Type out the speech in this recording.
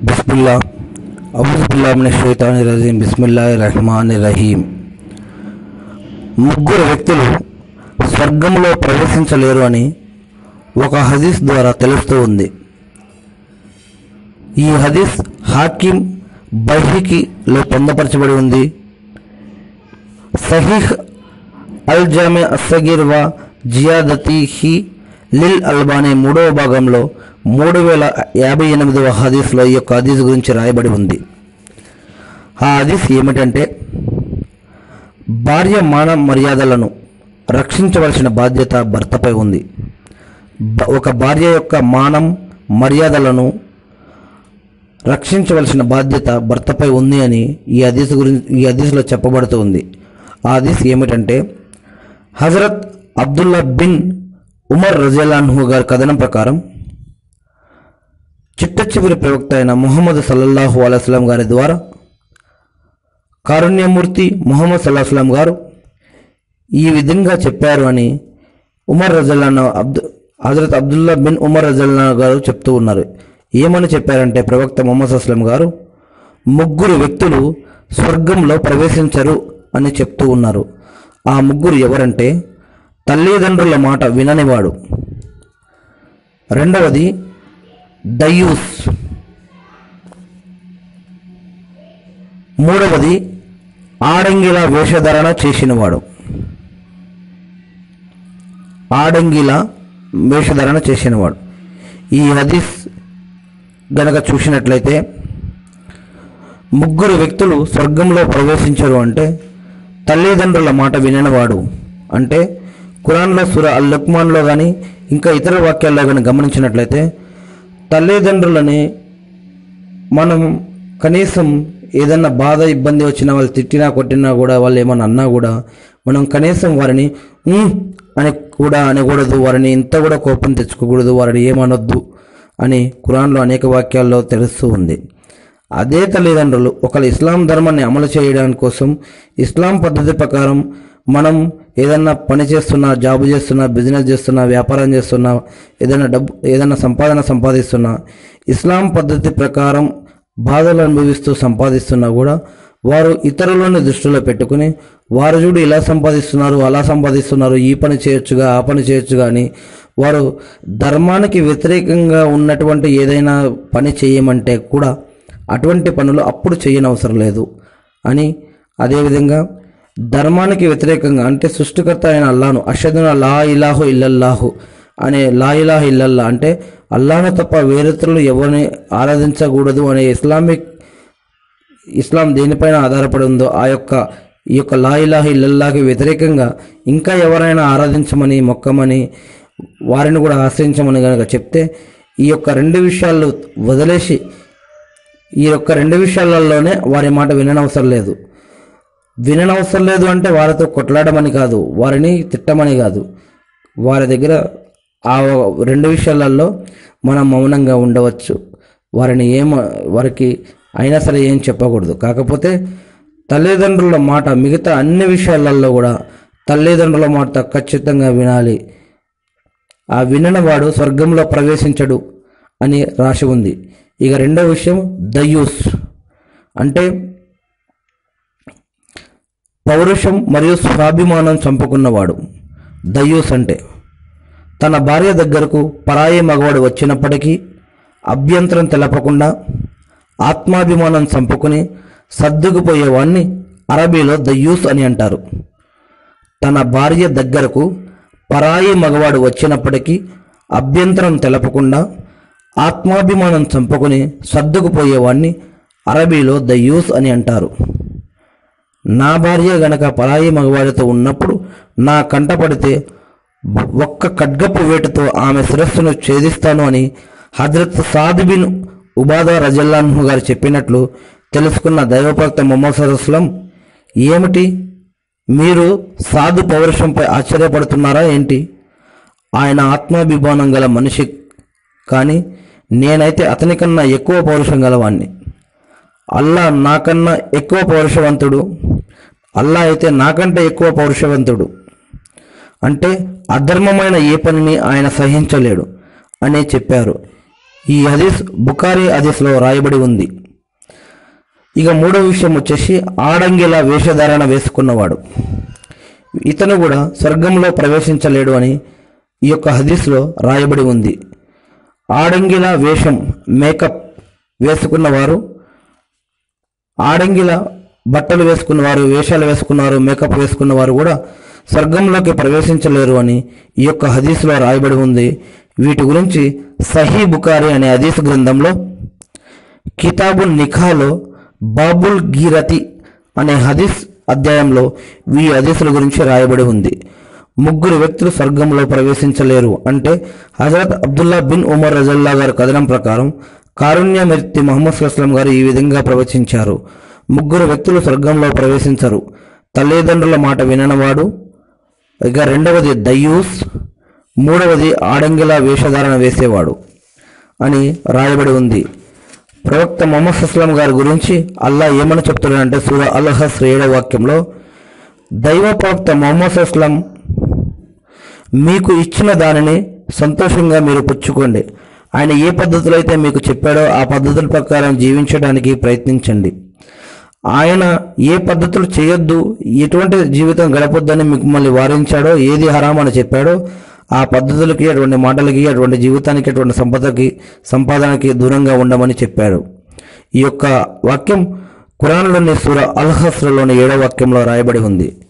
బిస్మిల్లా అవుజుబిల్లా మినష్ షైతానిర్ రజీం బిస్మిల్లాహిర్ రహ్మానిర్ రహీం. ముగ్గురు వ్యక్తులు స్వర్గంలో ప్రవేశించలేరు అని ఒక హదీస్ ద్వారా తెలుస్తూ ఉంది. ఈ హదీస్ హాకిం బైహకీలో పొందపరచబడి ఉంది. సహీహ్ అల్ జామి అస్సగీర్ వ జియాదతిహి లిల్ అల్బానీ 3వ భాగంలో 3058వ హదీస్లో ఈ యొక్క హదీస్ గురించి రాయబడి ఉంది. ఆ హదీస్ ఏమిటంటే, భార్య మాన మర్యాదలను రక్షించవలసిన బాధ్యత భర్తపై ఉంది. ఒక భార్య యొక్క మానం మర్యాదలను రక్షించవలసిన బాధ్యత భర్తపై ఉంది అని ఈ హదీస్లో చెప్పబడుతూ ఉంది. ఆ హదీస్ ఏమిటంటే, హజరత్ అబ్దుల్లా బిన్ ఉమర్ రజియల్లాహు గారి కథనం ప్రకారం చిట్ట చివరి ప్రవక్త అయిన ముహమ్మద్ సల్లల్లాహు అలైహి వసల్లం గారి ద్వారా కారుణ్యమూర్తి ముహమ్మద్ సల్లల్లాహు అలైహి వసల్లం గారు ఈ విధంగా చెప్పారు అని ఉమర్ రజియల్లాహు హజరత్ అబ్దుల్లా బిన్ ఉమర్ రజియల్లాహు గారు చెప్తూ ఉన్నారు. ఏమని చెప్పారంటే, ప్రవక్త ముహమ్మద్ సల్లల్లాహు అలైహి వసల్లం గారు ముగ్గురు వ్యక్తులు స్వర్గంలో ప్రవేశించరు అని చెప్తూ ఉన్నారు. ఆ ముగ్గురు ఎవరంటే, తల్లిదండ్రుల మాట విననివాడు, రెండవది దయ్యూస్, మూడవది ఆడంగిల వేషధారణ చేసినవాడు. ఈ హదీస్ గనక చూసినట్లయితే, ముగ్గురు వ్యక్తులు స్వర్గంలో ప్రవేశించరు అంటే తల్లిదండ్రుల మాట విననివాడు అంటే, ఖురాన్లో సూరా అల్ లుక్మాన్లో కానీ ఇంకా ఇతర వాక్యాల్లో కానీ గమనించినట్లయితే, తల్లిదండ్రులని మనం కనీసం ఏదన్నా బాధ ఇబ్బంది వచ్చినా, వాళ్ళు తిట్టినా కొట్టినా కూడా, వాళ్ళు ఏమన్నా అన్నా కూడా మనం కనీసం వారిని అని కూడా అనకూడదు, వారిని ఇంత కూడా కోపం తెచ్చుకోకూడదు, వారిని ఏమనొద్దు అని ఖురాన్లో అనేక వాక్యాల్లో తెలుస్తూ ఉంది. అదే తల్లిదండ్రులు ఒకళ్ళు ఇస్లాం ధర్మాన్ని అమలు చేయడానికి కోసం ఇస్లాం పద్ధతి ప్రకారం మనం ఏదన్నా పని చేస్తున్నా, జాబ్ చేస్తున్నా, బిజినెస్ చేస్తున్నా, వ్యాపారం చేస్తున్నా, ఏదైనా సంపాదిస్తున్నా, ఇస్లాం పద్ధతి ప్రకారం బాధలు అనుభవిస్తూ సంపాదిస్తున్నా కూడా వారు ఇతరులను దృష్టిలో పెట్టుకుని, వారు చూడు ఇలా సంపాదిస్తున్నారు, అలా సంపాదిస్తున్నారు, ఈ పని చేయొచ్చుగా, ఆ పని చేయొచ్చుగా అని వారు ధర్మానికి వ్యతిరేకంగా ఉన్నటువంటి ఏదైనా పని చేయమంటే కూడా అటువంటి పనులు అప్పుడు చేయనవసరం లేదు అని, అదేవిధంగా ధర్మానికి వ్యతిరేకంగా అంటే సృష్టికర్త అయిన అల్లాను అషహదు లా ఇలాహు ఇల్లల్లాహు అనే లా ఇలాహ ఇల్లల్లా అంటే అల్లాను తప్ప వేరేతరులు ఎవరిని ఆరాధించకూడదు అనే ఇస్లాం దేనిపైన ఆధారపడి ఉందో ఈ యొక్క లా ఇలాహ ఇల్లల్లాకి వ్యతిరేకంగా ఇంకా ఎవరైనా ఆరాధించమని, మొక్కమని, వారిని కూడా ఆశ్రయించమని కనుక చెప్తే, ఈ యొక్క రెండు విషయాలు వదిలేసి ఈ యొక్క రెండు విషయాలలోనే వారి మాట విననవసరం లేదు అంటే వారితో కొట్లాడమని కాదు, వారిని తిట్టమని కాదు, వారి దగ్గర ఆ రెండు విషయాలలో మనం మౌనంగా ఉండవచ్చు. వారికి అయినా సరే ఏం చెప్పకూడదు. కాకపోతే తల్లిదండ్రుల మాట మిగతా అన్ని విషయాలలో కూడా తల్లిదండ్రుల మాట ఖచ్చితంగా వినాలి. ఆ విననివాడు స్వర్గంలో ప్రవేశించడు అని రాసి ఉంది. ఇక రెండవ విషయం దయ్యూస్ అంటే పౌరుషం మరియు స్వాభిమానం చంపుకున్నవాడు. దయ్యూస్ అంటే తన భార్య దగ్గరకు పరాయి మగవాడు వచ్చినప్పటికీ అభ్యంతరం తెలపకుండా ఆత్మాభిమానం చంపుకుని సర్దుకుపోయేవాడిని అరబీలో దయ్యూస్ అని అంటారు. తన భార్య దగ్గరకు పరాయి మగవాడు వచ్చినప్పటికీ అభ్యంతరం తెలపకుండా ఆత్మాభిమానం చంపుకుని సర్దుకుపోయేవాడిని అరబీలో దయ్యూస్ అని అంటారు. నా భార్య గనక పరాయి మగవాడితో ఉన్నప్పుడు నా కంట పడితే ఒక్క ఖడ్గపు వేటుతో ఆమె శిరస్సును ఛేదిస్తాను అని హజరత్ సాద్ బిన్ ఉబాదా రజియల్లాహు గారు చెప్పినట్లు తెలుసుకున్న దైవప్రవక్త ముహమ్మద్ సల్లల్లాహు అలైహి వసల్లం, ఏమిటి మీరు సాధు పౌరుషంపై ఆశ్చర్యపడుతున్నారా ఏంటి? ఆయన ఆత్మాభిమానం గల మనిషి, కానీ నేనైతే అతనికన్నా ఎక్కువ పౌరుషం గలవాణ్ణి. అల్లా నాకన్నా ఎక్కువ పౌరుషవంతుడు, అల్లా అయితే నాకంటే ఎక్కువ పౌరుషవంతుడు. అంటే అధర్మమైన ఏ పనిని ఆయన సహించలేడు అని చెప్పారు. ఈ హదీస్ బుఖారీ హదీస్లో రాయబడి ఉంది. ఇక మూడో విషయం వచ్చేసి ఆడంగిల వేషధారణ వేసుకున్నవాడు. ఇతను కూడా స్వర్గంలో ప్రవేశించలేడు అని ఈ యొక్క హదీస్లో రాయబడి ఉంది. ఆడంగిల వేషం, మేకప్ వేసుకున్నవారు, ఆడంగిల బట్టలు వేసుకున్నవారు, వేషాలు వేసుకున్నవారు, మేకప్ వేసుకున్నవారు కూడా స్వర్గంలోకి ప్రవేశించలేరు అని ఈ యొక్క హదీస్లో రాయబడి ఉంది. వీటి గురించి సహీ బుఖారీ అనే హదీస్ గ్రంథంలో కితాబుల్ నిఖాలో బాబుల్ గీరతి అనే హదీస్ అధ్యాయంలో ఈ హదీసుల గురించి రాయబడి ఉంది. ముగ్గురు వ్యక్తులు స్వర్గంలో ప్రవేశించలేరు అంటే హజరత్ అబ్దుల్లా బిన్ ఉమర్ రజల్లా గారి కథనం ప్రకారం కారుణ్యమూర్తి ముహమ్మద్ సల్లం గారు ఈ విధంగా ప్రవచించారు. ముగ్గురు వ్యక్తులు స్వర్గంలో ప్రవేశించరు. తల్లిదండ్రుల మాట విననివాడు, ఇక రెండవది దయ్యూస్, మూడవది ఆడంగిల వేషధారణ వేసేవాడు అని రాయబడి ఉంది. ప్రవక్త ముహమ్మద్ సల్లం గారి గురించి అల్లా ఏమని చెప్తున్నాడంటే సూరా అల్ హస్ర్ 7వ వాక్యంలో, దైవ ప్రవక్త ముహమ్మద్ సల్లం మీకు ఇచ్చిన దానిని సంతోషంగా మీరు పుచ్చుకోండి. ఆయన ఏ పద్ధతులు అయితే మీకు చెప్పాడో ఆ పద్ధతుల ప్రకారం జీవించడానికి ప్రయత్నించండి. ఆయన ఏ పద్ధతులు చేయొద్దు, ఎటువంటి జీవితం గడపొద్దని మిమ్మల్ని వారించాడో, ఏది హరాం అని చెప్పాడో ఆ పద్ధతులకి, అటువంటి మాటలకి, అటువంటి జీవితానికి, అటువంటి సంపాదనకి దూరంగా ఉండమని చెప్పాడు. ఈ యొక్క వాక్యం ఖురాన్లోని సూరా అల్ హస్ర్లోని 7వ వాక్యంలో రాయబడి ఉంది.